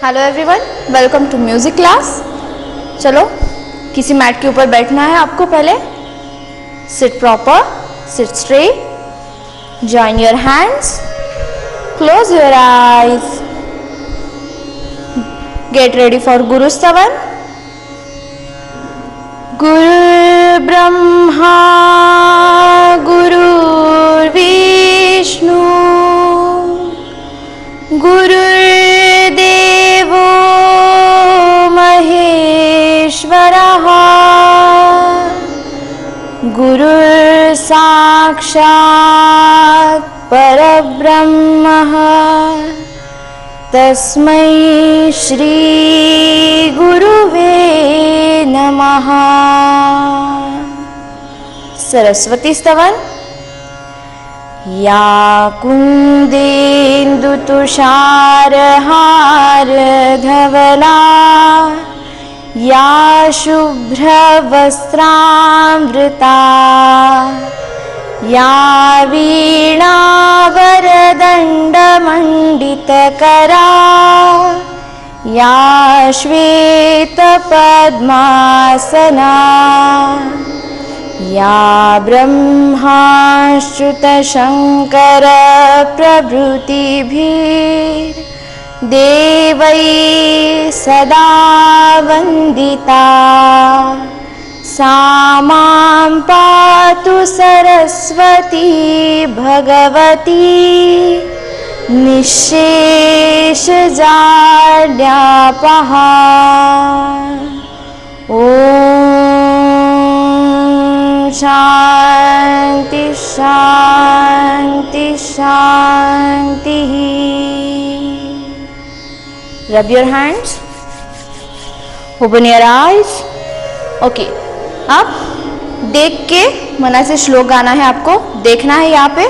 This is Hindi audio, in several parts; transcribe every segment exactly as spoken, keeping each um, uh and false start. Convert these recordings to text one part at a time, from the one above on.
Hello everyone, welcome to music class. चलो किसी मैट के ऊपर बैठना है आपको। पहले sit proper, sit straight, join your hands, close your eyes, get ready for Guru Stavan. गुरु ब्रह्मा गुरु विष्णु गुरुर्देवो महेश्वरः गुरुर् साक्षात् परब्रह्मः तस्मै श्री गुरुवे नमः। सरस्वती स्तवन। या कुन्देन्दुतुषारहारधवला या शुभ्रवस्त्रामृता या वीणावरदण्डमण्डितकरा या श्वेतपद्मासना या ब्रह्माच्युतशङ्करप्रभृतिभिर्देवैः सदा वन्दिता सा मां पातु सरस्वती भगवती निःशेषजाड्यापहा। ॐ शांति शांति शांति। Rub your hands, open your eyes. Okay, अब देख के मना से श्लोक गाना है आपको। देखना है यहाँ पे,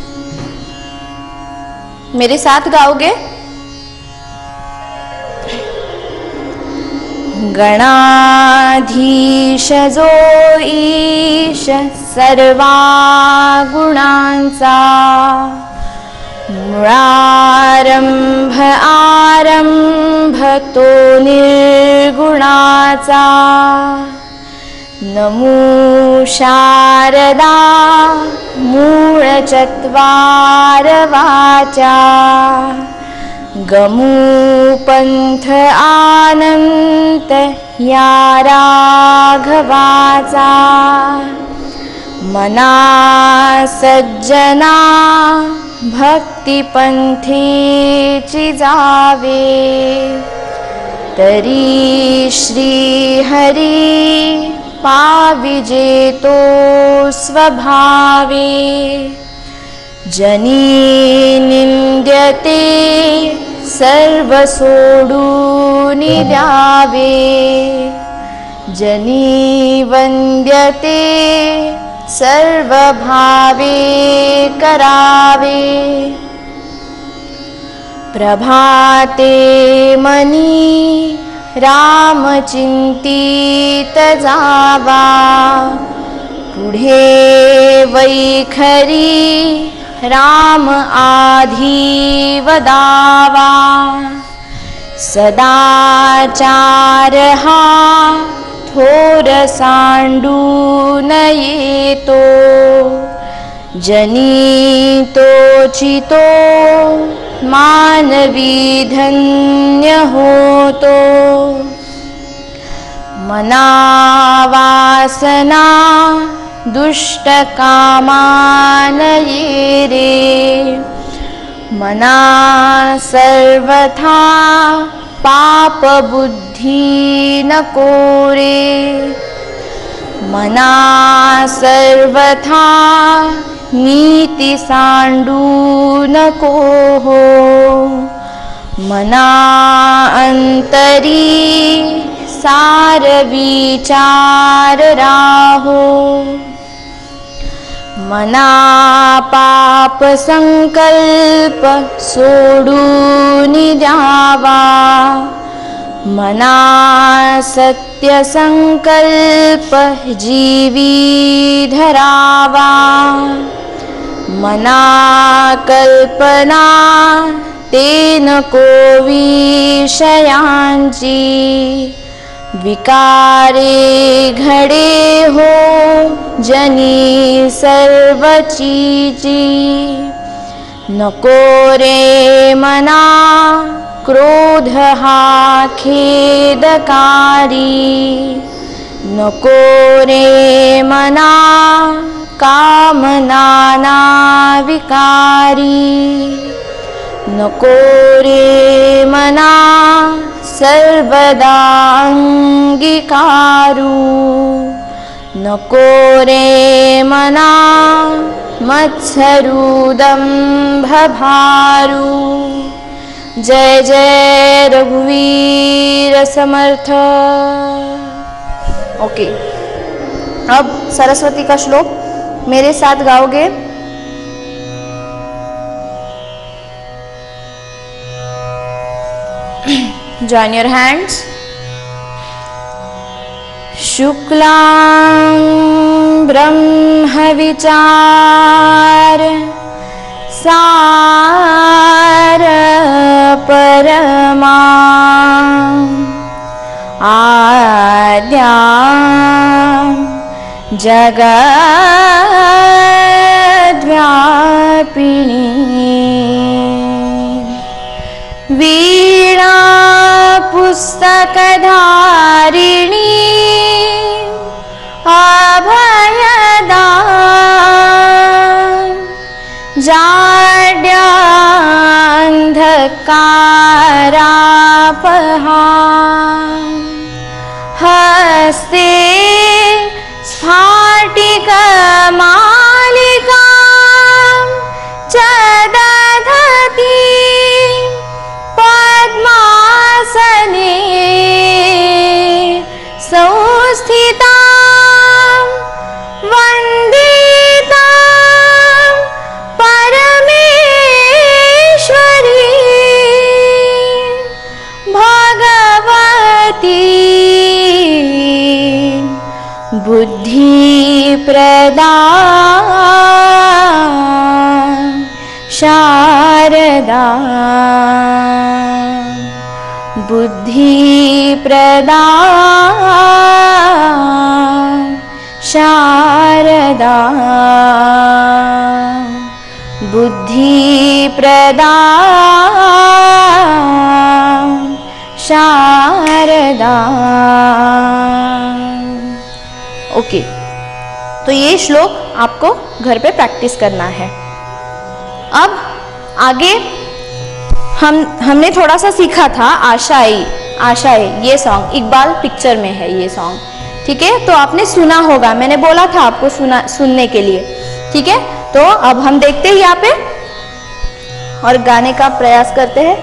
मेरे साथ गाओगे। गणाधीश जो ईश सर्वा गुणांचा मूळारंभ आरंभ तो निर्गुणाचा नमो शारदा मूळचत्वार वाचा गमू पंथ आनंत या राघवाचा मना सज्जना भक्तिपंथीची जावे तरी श्री हरी पाविजेतो स्वभावे जनी निंद्यते सर्व सोडून द्यावे जनी वंद्यते सर्व भावे करावे प्रभाते मनी रामचिंतित जावा पुढे वैखरी राम आधी वदावा सदाचार हा थोर सांडून येतो जनी तोचितो मानवी धन्य होतो मना वासना दुष्ट कामानये रे मना सर्वथा पाप बुद्धि नको रे मना सर्वथा नीति सांडू नको हो मना अंतरी सार विचार राहो मना पाप संकल्प सोडून द्यावा मना सत्य संकल्प जीवी धरावा मना कल्पना तेन को विषयांची विकारे घडे हो जनी सर्व चीजी नको रे मना क्रोध हा खेदकारी नको रे मना कामनाना विकारी नको रे मना सर्वदा अंगीकारू नको रे मना मत्सरुदंभभारू। जय जय रघुवीर समर्थ। ओके, अब सरस्वती का श्लोक मेरे साथ गाओगे। Join your hands. शुक्लां ब्रह्म विचार सार परमा आद्या जगद्व्यापिनी वीणा पुस्तकधारिणी अभयदा जाड्यान्धकारापहा हस्ते स्फाटिकमालिका च दधती पद्मासने संस्थिता वन्दिता परमेश्वरी भगवती बुद्धिप्रदा शारदा बुद्धिप्रदा शारदा बुद्धिप्रदा शारदा। ओके, तो ये श्लोक आपको घर पे प्रैक्टिस करना है। अब आगे हम हमने थोड़ा सा सीखा था आशाई आशाई, ये सॉन्ग इकबाल पिक्चर में है ये सॉन्ग, ठीक है। तो आपने सुना होगा, मैंने बोला था आपको सुना सुनने के लिए, ठीक है। तो अब हम देखते हैं यहाँ पे और गाने का प्रयास करते हैं।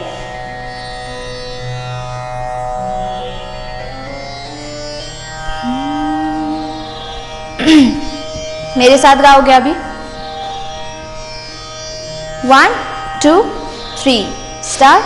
मेरे साथ गाओगे अभी। One two three start.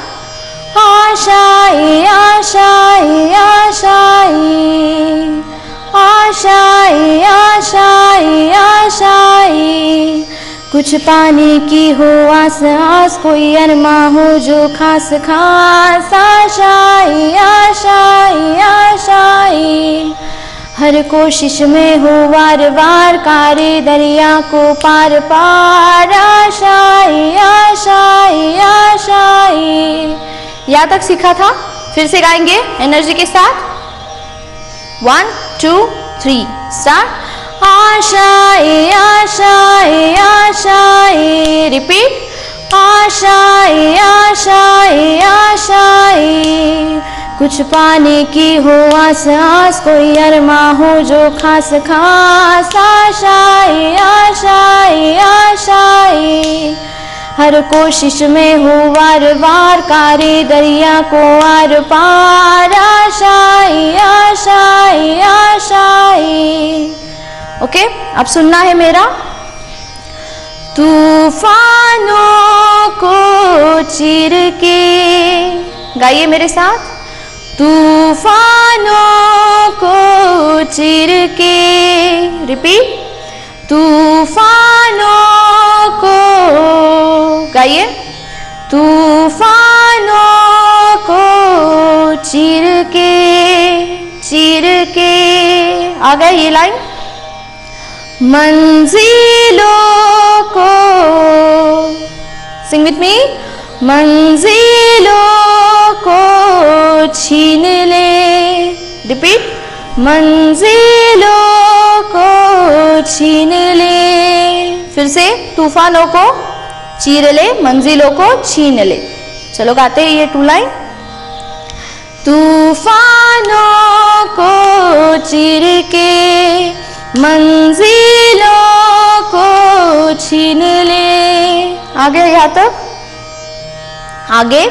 आशाई आशाई आशाई आशाई आशाई आशाई, कुछ पाने की हो आस आस, कोई अरमा हो जो खास खास। आशाई आशाई आशाई, हर कोशिश में हो वार वार, कारे दरिया को पार पार। आशाई आशाई आशाई। यहाँ तक सीखा था, फिर से गाएंगे एनर्जी के साथ। One two three start. आशाई आशाई आशाई, रिपीट। आशाई आशाई आशाई, कुछ पाने की हो आस आस, कोई अरमा हो जो खास खास। आशाई आशाई आशाई, हर कोशिश में हो वार वार, कारे दरिया को आर पार। आशाई आशाई आशाई। ओके, अब सुनना है मेरा। तूफानों को चीर के, गाइए मेरे साथ। तूफानों को चीर के, रिपीट। तूफानों को, गाइए। तूफानों को चीर के चीर के, आ गया ये लाइन। मंजिलों को, सिंग विथ मी, मंजिलों को छीन ले, रिपीट, मंजिलों को छीन ले। फिर से, तूफानों को चीर ले, मंजिलों को छीन ले। चलो गाते हैं ये टू लाइन। तूफानों को चीर के मंजिलों को छीन ले। आगे यहाँ तक, आगे।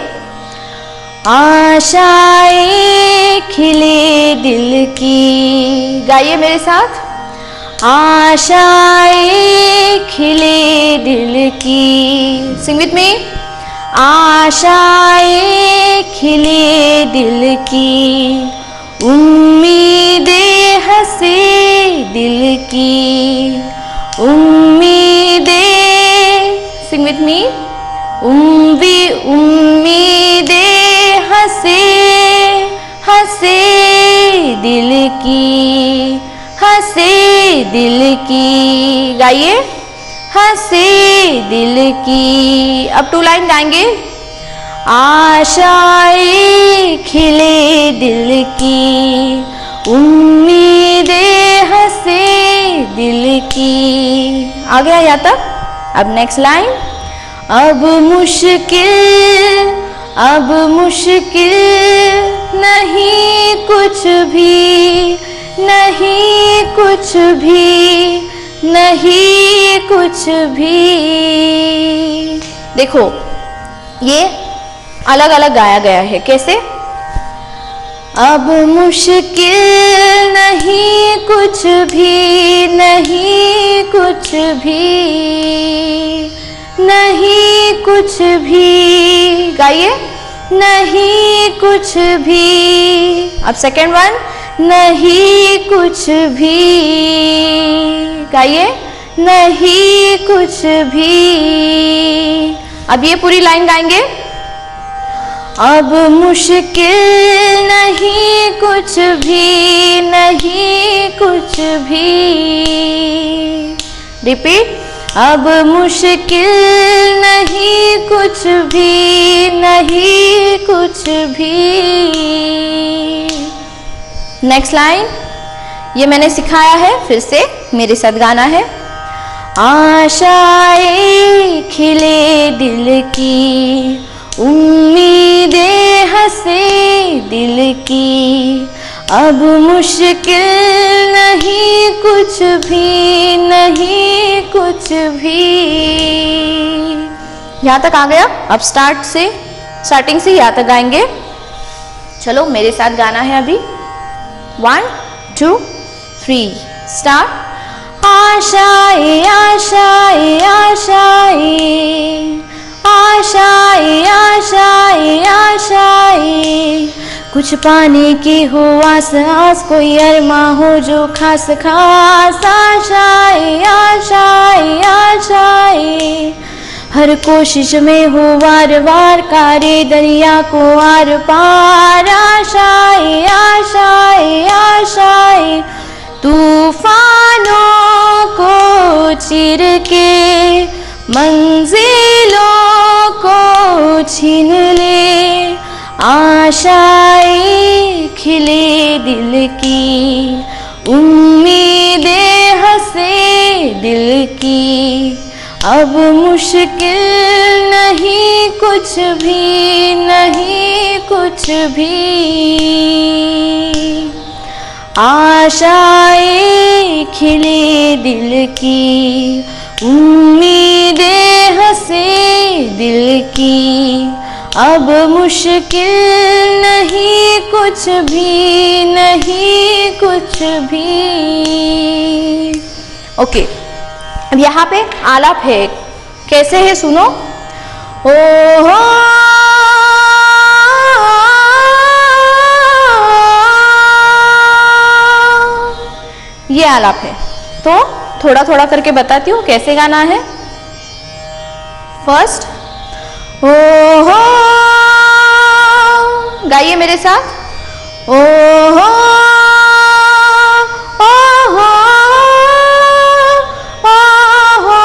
आशाएं खिले दिल की, गाइए मेरे साथ। आशाएं खिले दिल की, सिंग विथ मी। आशाएं खिले दिल की, उम्मीदें हंसे दिल की, उम्मीदें, सिंग विथ मी, उम्मी उम्मीदें हंसे हंसे दिल की, हंसे दिल की, गाइए, हंसे दिल की। अब टू लाइन गाएंगे। आशाएं खिले दिल की, उम्मीदें हंसे दिल की। आ गया यहाँ तक। अब नेक्स्ट लाइन। अब मुश्किल अब मुश्किल नहीं कुछ भी, नहीं कुछ भी, नहीं कुछ भी। देखो ये अलग अलग गाया गया है, कैसे? अब मुश्किल नहीं कुछ भी, नहीं कुछ भी, नहीं कुछ भी, गाइए, नहीं कुछ भी। अब सेकेंड वन, नहीं कुछ भी, गाइए, नहीं कुछ भी। अब ये पूरी लाइन गाएंगे। अब मुश्किल नहीं कुछ भी, नहीं कुछ भी, रिपीट। अब मुश्किल नहीं कुछ भी, नहीं कुछ भी। नेक्स्ट लाइन, ये मैंने सिखाया है, फिर से मेरे साथ गाना है। आशाएं खिले दिल की, उम्मीदें हंसे दिल की, अब मुश्किल नहीं कुछ भी, नहीं कुछ भी। यहाँ तक आ गया। अब स्टार्ट से स्टार्टिंग से यहाँ तक गाएंगे। चलो मेरे साथ गाना है अभी। One two three start. आशाएं आशाएं आशाएं आशाएं आशाएं आशाएं, कुछ पाने की हो आस आस, कोई अरमा हो जो खास खास। आशाएं आशाएं आशाएं, हर कोशिश में हो वार वार, कारे दरिया को आर पार। आशाएं आशाएं आशाएं, तूफानों को चीर के मंजिलों को छीन ले। आशाएं खिले दिल की, उम्मीदें हंसे दिल की, अब मुश्किल नहीं कुछ भी, नहीं कुछ भी। आशाएं खिले दिल की, उम्मीदें हंसे दिल की, अब मुश्किल नहीं कुछ भी, नहीं कुछ भी। ओके, अब यहाँ पे आलाप है, कैसे है सुनो। ओ हो ये आलाप है, तो थोड़ा थोड़ा करके बताती हूँ कैसे गाना है। फर्स्ट ओ गाइए मेरे साथ। ओ हो ओ हो ओ हो,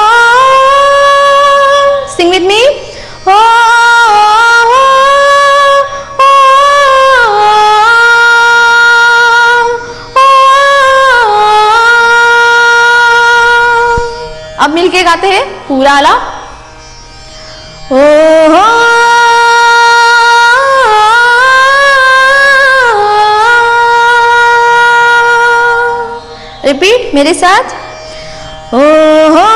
सिंग विद मी। ओ अब मिलके गाते हैं पूरा आला। ओ हो रिपीट मेरे साथ। ओ हो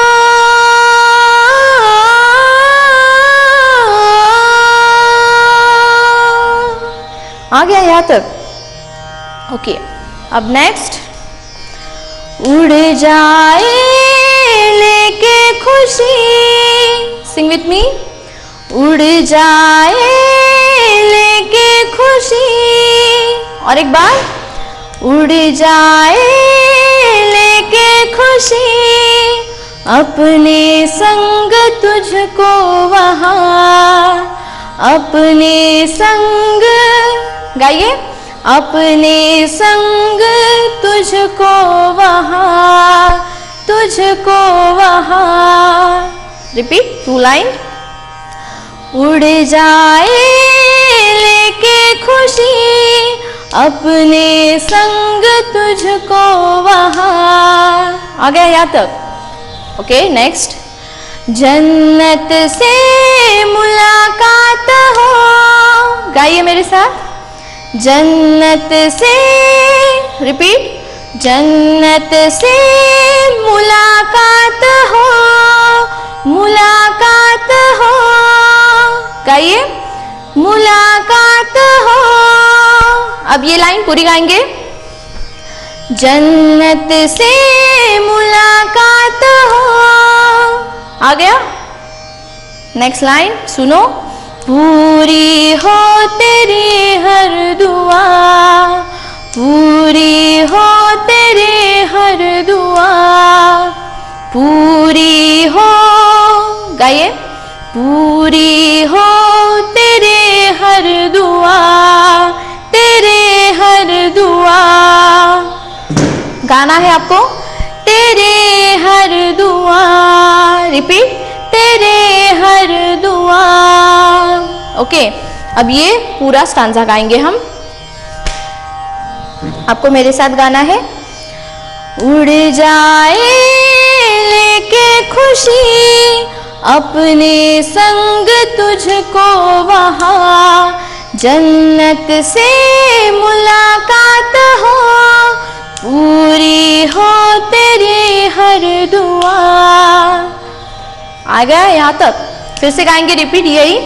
आ गया यहाँ तक। Okay okay. अब नेक्स्ट। उड़ जाए लेके खुशी, सिंग विथ मी। उड़ जाए लेके खुशी, और एक बार। उड़ जाए लेके खुशी, अपने संग तुझको वहाँ, अपने संग, गाइए। अपने संग तुझको वहाँ, तुझको वहाँ। Repeat two line. उड़ जाए लेके खुशी, अपने संग तुझको वहाँ। आ गया यहाँ तक। Okay next. जन्नत से मुलाकात हो, गाइए मेरे साथ। जन्नत से, रिपीट। जन्नत से मुलाकात हो, मुलाकात हो, गाइए। मुलाकात हो। अब ये लाइन पूरी गाएंगे। जन्नत से मुलाकात हो। आ गया। नेक्स्ट लाइन सुनो। पूरी हो तेरी हर दुआ, पूरी हो तेरी हर दुआ, पूरी हो, गाइए। पूरी हो तेरे हर दुआ, तेरे हर दुआ। गाना है आपको। तेरे हर दुआ, रिपीट। तेरे हर दुआ। ओके अब ये पूरा स्टांजा गाएंगे हम। आपको मेरे साथ गाना है। उड़ जाए लेके खुशी, अपने संग तुझको वहाँ, जन्नत से मुलाकात हो, पूरी हो तेरी हर दुआ। आ गया यहाँ तक। फिर से गाएंगे, रिपीट यही।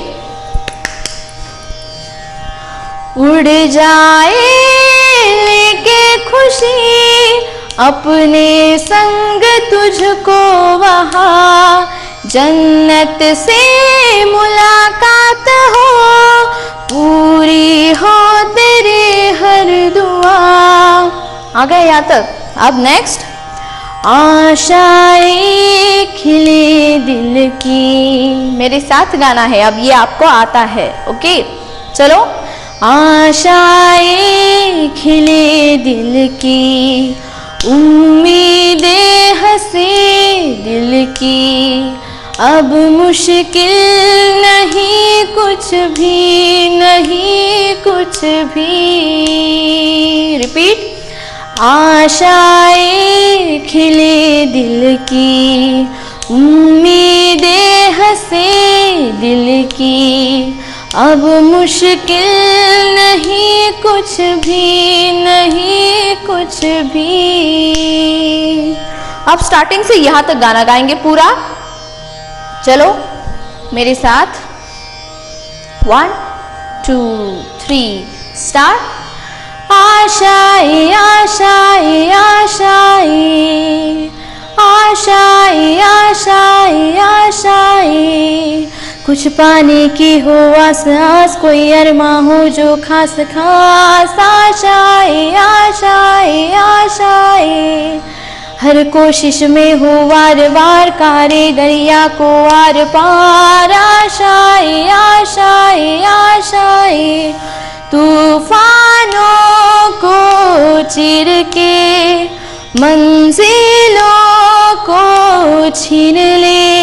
उड़ जाए लेके खुशी, अपने संग तुझको वहाँ, जन्नत से मुलाकात हो, पूरी हो तेरी हर दुआ। आ गए यहाँ तक। अब नेक्स्ट। आशाएं खिले दिल की, मेरे साथ गाना है। अब ये आपको आता है। ओके चलो। आशाएं खिले दिल की, उम्मीदें हंसे दिल की, अब मुश्किल नहीं कुछ भी, नहीं कुछ भी। रिपीट। आशाएं खिले दिल की, उम्मीदें हंसे दिल की, अब मुश्किल नहीं कुछ भी, नहीं कुछ भी। अब स्टार्टिंग से यहाँ तक गाना गाएंगे पूरा। चलो मेरे साथ। One two three start. आशाएं आशाएं आशाएं, आशाएं आशाएं आशाएं, कुछ पाने की हो आस आस, कोई अरमा हो जो खास खास। आशाएं आशाएं आशाएं, हर कोशिश में हो वार वार, कारे दरिया को आर पार। आशाएं आशाएं आशाएं, तूफानों को चीर के मंजिलों को छीन ले,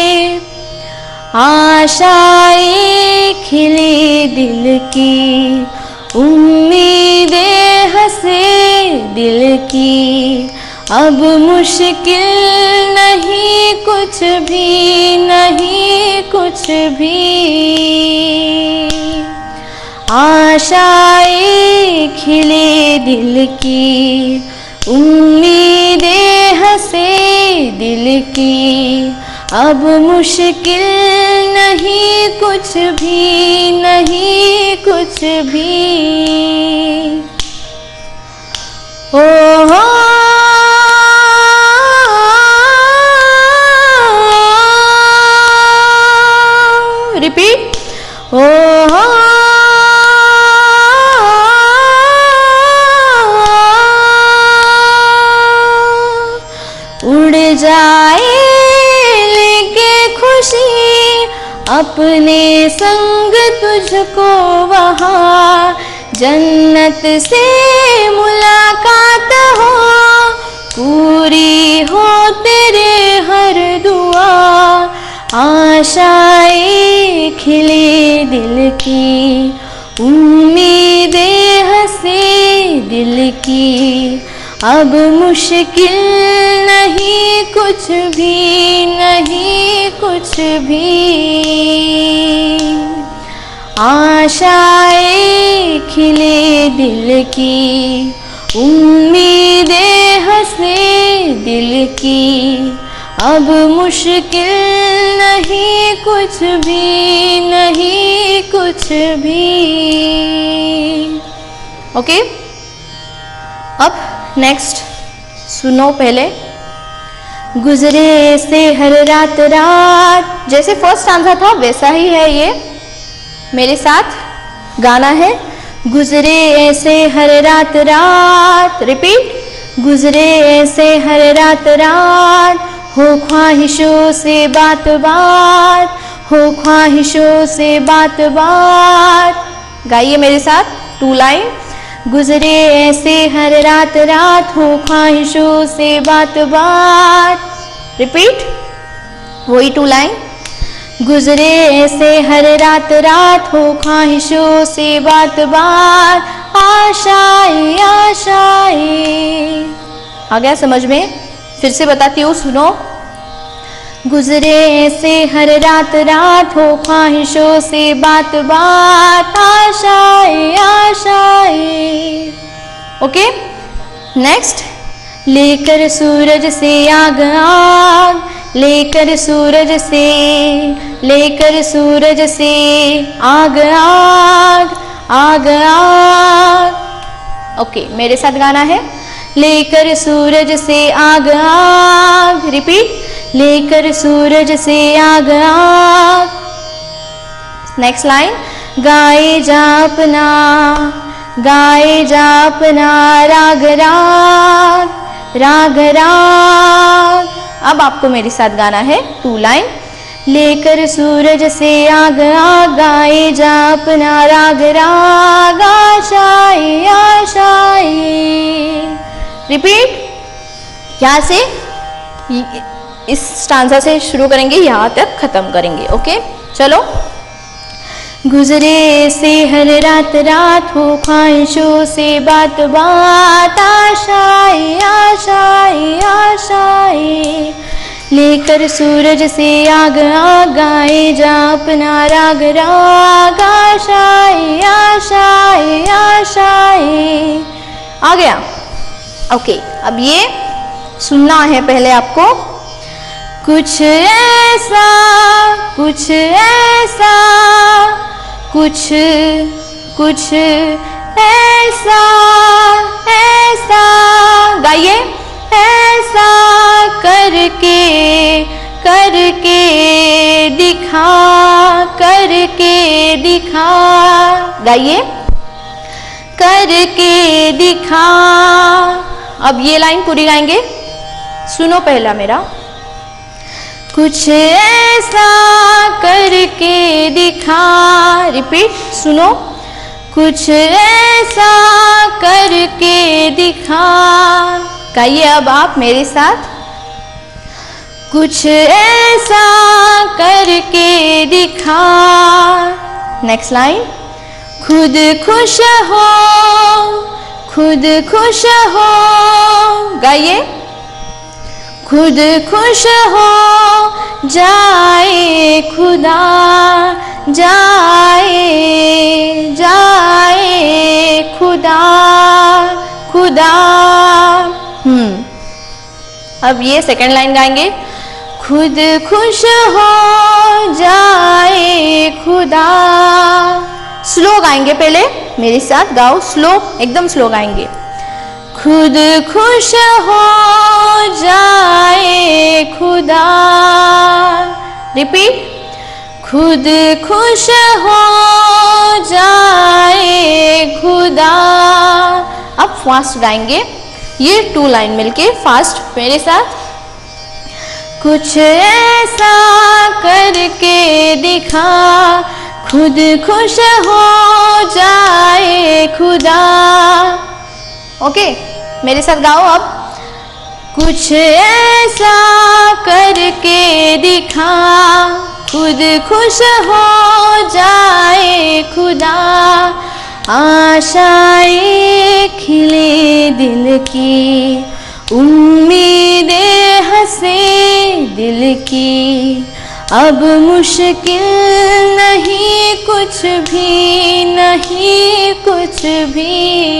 आशाएं खिले दिल की, उम्मीदें हंसे दिल की, अब मुश्किल नहीं कुछ भी, नहीं कुछ भी। आशाएं खिले दिल की, उम्मीदें हंसे दिल की, अब मुश्किल नहीं कुछ भी, नहीं कुछ भी। ओ हो रिपीट। ओ हो उड़ जाए लेके खुशी अपने संग तुझको वहाँ, जन्नत से मुलाकात हो, पूरी हो तेरे हर दुआ। आशाएं खिले दिल की, उम्मीदें हंसे दिल की, अब मुश्किल नहीं कुछ भी, नहीं कुछ भी। आशाएं खिले दिल की, उम्मीदें हंसे दिल की, अब मुश्किल नहीं कुछ भी, नहीं कुछ भी। ओके, अब नेक्स्ट सुनो पहले। गुजरे से हर रात रात, जैसे फर्स्ट स्टांजा था वैसा ही है ये, मेरे साथ गाना है। गुजरे ऐसे हर रात रात, रिपीट। गुजरे ऐसे हर रात रात, हो ख्वाहिशों से बात बात, हो ख्वाहिशों से बात बात। गाइए मेरे साथ टू लाइन। गुजरे ऐसे हर रात रात, हो ख्वाहिशों से बात बात। रिपीट वही टू लाइन। गुजरे ऐसे हर रात रात, हो ख्वाहिशों से बात बात। आशाएं आशाएं। आ गया समझ में? फिर से बताती हूँ, सुनो। गुजरे ऐसे हर रात रात, हो ख्वाहिशों से बात बात। आशाएं आशाएं। Okay, next. लेकर सूरज से आग आग, लेकर सूरज से, लेकर सूरज से आग आग, आग आग। ओके, मेरे साथ गाना है। लेकर सूरज से आग आग, रिपीट। लेकर सूरज से आग आग। Next line. गाए जा अपना, गाए जा अपना राग राग, राग राग। अब आपको मेरे साथ गाना है टू लाइन। लेकर सूरज से आग आग, गाए जा अपना राग राग। आशाएं आशाएं। रिपीट। यहाँ से इस स्टांजा से शुरू करेंगे, यहाँ तक खत्म करेंगे। ओके, चलो। गुजरे से हर रात रात, हो ख्वाहिशों से बात बात। आशाएं आशाएं आशाएं। लेकर सूरज से आग आग, गाए जा अपना राग राग। आशाएं आशाएं आशाएं। आ गया? ओके, अब ये सुनना है पहले आपको। कुछ ऐसा, कुछ ऐसा, कुछ कुछ ऐसा, ऐसा। गाइए। ऐसा करके, करके दिखा, करके दिखा। गाइए। करके दिखा। अब ये लाइन पूरी गाएंगे, सुनो पहला मेरा। कुछ ऐसा करके दिखा। रिपीट, सुनो। कुछ ऐसा करके दिखा। गाइए अब आप मेरे साथ। कुछ ऐसा करके दिखा। Next line. खुद खुश हो, खुद खुश हो। गाइए। खुद खुश हो जाए खुदा, जाए जाए खुदा, खुदा। हम्म अब ये सेकंड लाइन गाएंगे। खुद खुश हो जाए खुदा। स्लो गाएंगे, पहले मेरे साथ गाओ, स्लो, एकदम स्लो गाएंगे। खुद खुश हो जाए खुदा। रिपीट। खुद खुश हो जाए खुदा। अब फास्ट गाएंगे, ये टू लाइन मिलके फास्ट मेरे साथ। कुछ ऐसा करके दिखा, खुद खुश हो जाए खुदा। ओके, मेरे साथ गाओ अब। कुछ ऐसा करके दिखा, खुद खुश हो जाए खुदा। आशाएं खिले दिल की, उम्मीदें हंसे दिल की। अब मुश्किल नहीं कुछ भी, नहीं कुछ भी।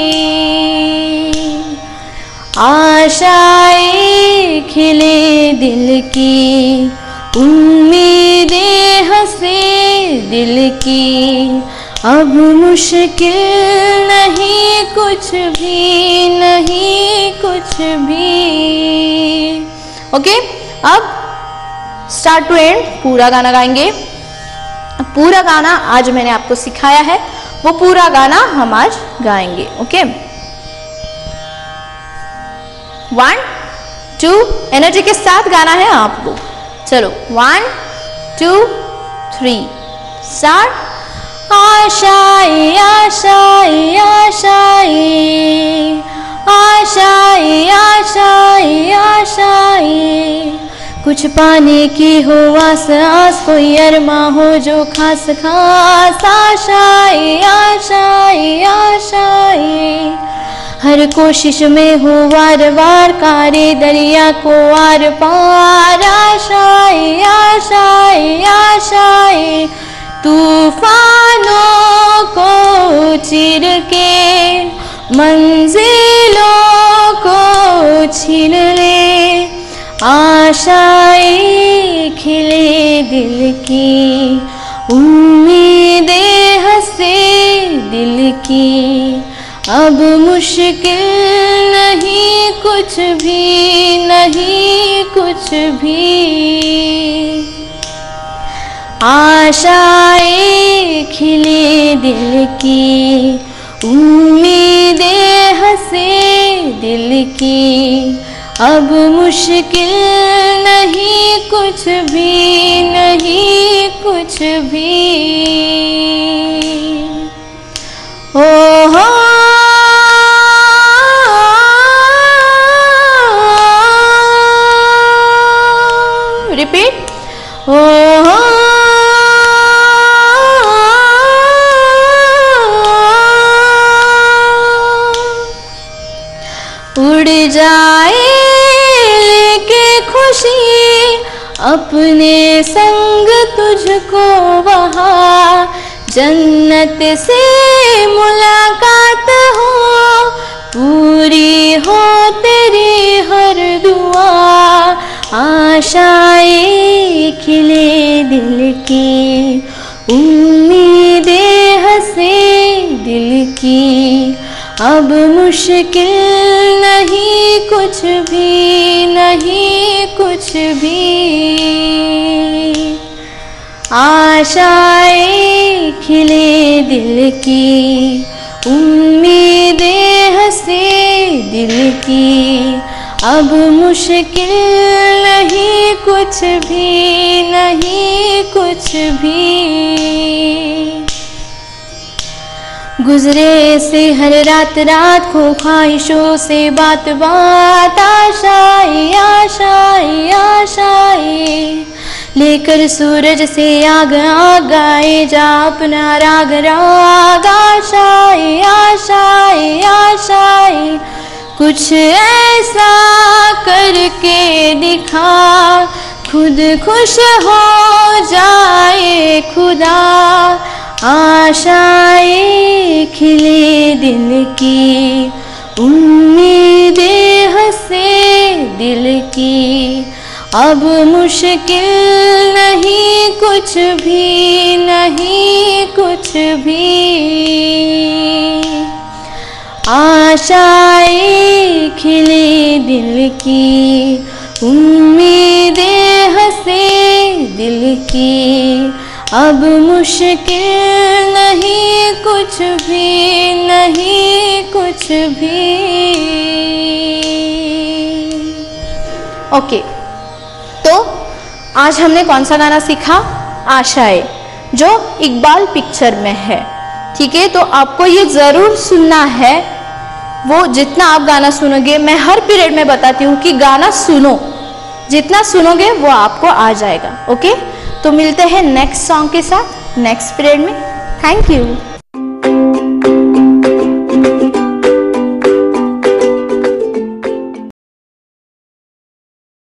आशाएं खिले दिल की, उम्मीदें हंसे दिल की। अब मुश्किल नहीं कुछ भी, नहीं कुछ भी। ओके, अब स्टार्ट टू एंड पूरा गाना गाएंगे। पूरा गाना आज मैंने आपको सिखाया है, वो पूरा गाना हम आज गाएंगे। ओके, वन टू, एनर्जी के साथ गाना है आपको। चलो, वन टू थ्री, स्टार्ट। आशाएं आशाएं आशाएं आशाएं आशाएं आशाएं। कुछ पाने की हो आस आस, कोई अरमा हो जो खास खास। आशाएं आशाएं आशाएं। हर कोशिश में हो वार वार, कारे दरिया को आर पार। आशाएं आशाएं आशाएं। तूफानों को चीर के मंजिलों को छीन ले। आशाएं खिले दिल की, उम्मीदें हंसे दिल की। अब मुश्किल नहीं कुछ भी, नहीं कुछ भी। आशाएं खिले दिल की, उम्मीदें हंसे दिल की। अब मुश्किल नहीं कुछ भी, नहीं कुछ भी। ओ हो रिपीट। ओ हो उड़ जाए लेके खुशी अपने संग तुझको वहाँ। जन्नत से मुलाकात हो, पूरी हो तेरी हर दुआ। आशाएं खिले दिल की, उम्मीदें हंसे दिल की। अब मुश्किल नहीं कुछ भी, नहीं कुछ भी। आशाएं खिले दिल की, उम्मीदें हंसे दिल की। अब मुश्किल नहीं कुछ भी, नहीं कुछ भी। गुजरे से हर रात रात खो ख्वाहिशों से बात बात आशाएं आशाएं आशाएं लेकर सूरज से आग आग गाए जा अपना राग राग आशाएं आशाएं आशाएं कुछ ऐसा करके दिखा खुद खुश हो जाए खुदा आशाएं खिले दिल की उम्मीदें हंसे दिल की अब मुश्किल नहीं कुछ भी नहीं कुछ भी आशाएं खिले दिल की उम्मीदें हंसे दिल की अब मुश्किल नहीं कुछ भी नहीं कुछ भी। ओके, तो आज हमने कौन सा गाना सीखा? आशाएं, जो इकबाल पिक्चर में है। ठीक है, तो आपको ये ज़रूर सुनना है। वो जितना आप गाना सुनोगे, मैं हर पीरियड में बताती हूँ कि गाना सुनो, जितना सुनोगे वो आपको आ जाएगा। ओके, तो मिलते हैं नेक्स्ट सॉन्ग के साथ नेक्स्ट पीरियड में। Thank you.